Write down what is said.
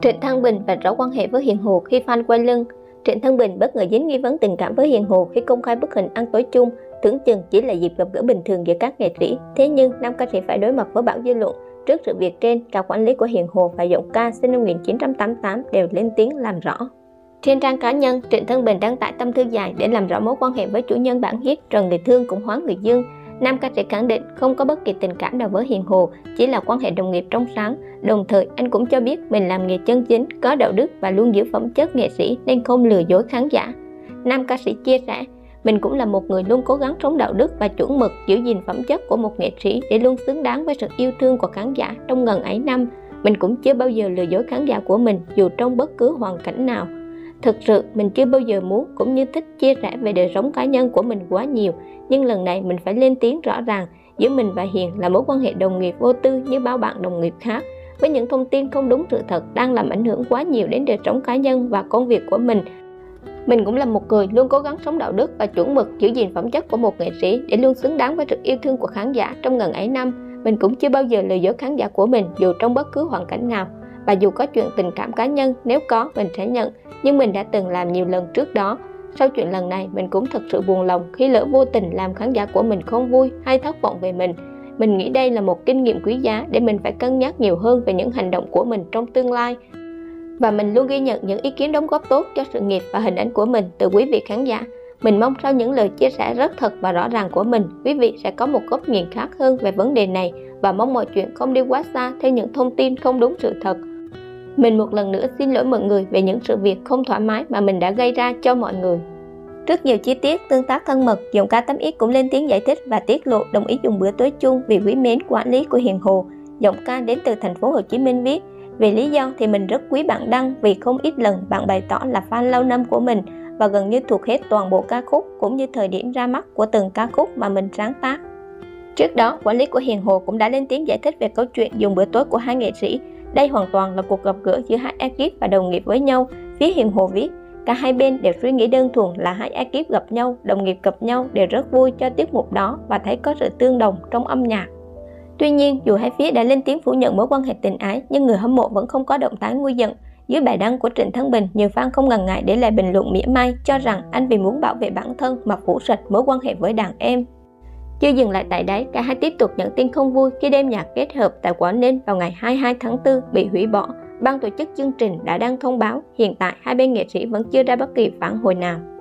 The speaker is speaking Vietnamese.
Trịnh Thăng Bình vạch rõ quan hệ với Hiền Hồ khi fan quay lưng. Trịnh Thăng Bình bất ngờ dính nghi vấn tình cảm với Hiền Hồ khi công khai bức hình ăn tối chung, tưởng chừng chỉ là dịp gặp gỡ bình thường giữa các nghệ sĩ. Thế nhưng nam ca sĩ phải đối mặt với bão dư luận. Trước sự việc trên, cả quản lý của Hiền Hồ và giọng ca sinh năm 1988 đều lên tiếng làm rõ. Trên trang cá nhân, Trịnh Thăng Bình đăng tải tâm thư dài để làm rõ mối quan hệ với chủ nhân bản hit Trần Người Thương cũng hóa người dương. Nam ca sĩ khẳng định không có bất kỳ tình cảm nào với Hiền Hồ, chỉ là quan hệ đồng nghiệp trong sáng. Đồng thời, anh cũng cho biết mình làm nghề chân chính, có đạo đức và luôn giữ phẩm chất nghệ sĩ nên không lừa dối khán giả. Nam ca sĩ chia sẻ, mình cũng là một người luôn cố gắng sống đạo đức và chuẩn mực, giữ gìn phẩm chất của một nghệ sĩ để luôn xứng đáng với sự yêu thương của khán giả trong ngần ấy năm. Mình cũng chưa bao giờ lừa dối khán giả của mình dù trong bất cứ hoàn cảnh nào. Thực sự, mình chưa bao giờ muốn cũng như thích chia sẻ về đời sống cá nhân của mình quá nhiều, nhưng lần này mình phải lên tiếng rõ ràng, giữa mình và Hiền là mối quan hệ đồng nghiệp vô tư như bao bạn đồng nghiệp khác, với những thông tin không đúng sự thật đang làm ảnh hưởng quá nhiều đến đời sống cá nhân và công việc của mình. Mình cũng là một người luôn cố gắng sống đạo đức và chuẩn mực, giữ gìn phẩm chất của một nghệ sĩ để luôn xứng đáng với sự yêu thương của khán giả trong ngần ấy năm. Mình cũng chưa bao giờ lừa dối khán giả của mình dù trong bất cứ hoàn cảnh nào. Và dù có chuyện tình cảm cá nhân, nếu có mình sẽ nhận, nhưng mình đã từng làm nhiều lần trước đó. Sau chuyện lần này, mình cũng thật sự buồn lòng khi lỡ vô tình làm khán giả của mình không vui hay thất vọng về mình. Mình nghĩ đây là một kinh nghiệm quý giá để mình phải cân nhắc nhiều hơn về những hành động của mình trong tương lai. Và mình luôn ghi nhận những ý kiến đóng góp tốt cho sự nghiệp và hình ảnh của mình từ quý vị khán giả. Mình mong sau những lời chia sẻ rất thật và rõ ràng của mình, quý vị sẽ có một góc nhìn khác hơn về vấn đề này và mong mọi chuyện không đi quá xa theo những thông tin không đúng sự thật. Mình một lần nữa xin lỗi mọi người về những sự việc không thoải mái mà mình đã gây ra cho mọi người. Rất nhiều chi tiết tương tác thân mật, giọng ca 8X cũng lên tiếng giải thích và tiết lộ đồng ý dùng bữa tối chung vì quý mến quản lý của Hiền Hồ. Giọng ca đến từ thành phố Hồ Chí Minh viết, về lý do thì mình rất quý bạn Đăng vì không ít lần bạn bày tỏ là fan lâu năm của mình và gần như thuộc hết toàn bộ ca khúc cũng như thời điểm ra mắt của từng ca khúc mà mình sáng tác. Trước đó, quản lý của Hiền Hồ cũng đã lên tiếng giải thích về câu chuyện dùng bữa tối của hai nghệ sĩ. Đây hoàn toàn là cuộc gặp gỡ giữa hai ekip và đồng nghiệp với nhau. Phía Hiền Hồ viết, cả hai bên đều suy nghĩ đơn thuần là hai ekip gặp nhau, đồng nghiệp gặp nhau đều rất vui cho tiết mục đó và thấy có sự tương đồng trong âm nhạc. Tuy nhiên, dù hai phía đã lên tiếng phủ nhận mối quan hệ tình ái, nhưng người hâm mộ vẫn không có động thái nguôi giận. Dưới bài đăng của Trịnh Thăng Bình, nhiều fan không ngần ngại để lại bình luận mỉa mai cho rằng anh vì muốn bảo vệ bản thân mà phủ sạch mối quan hệ với đàn em. Chưa dừng lại tại đấy, cả hai tiếp tục nhận tin không vui khi đêm nhạc kết hợp tại Quảng Ninh vào ngày 22 tháng 4 bị hủy bỏ. Ban tổ chức chương trình đã đăng thông báo hiện tại hai bên nghệ sĩ vẫn chưa ra bất kỳ phản hồi nào.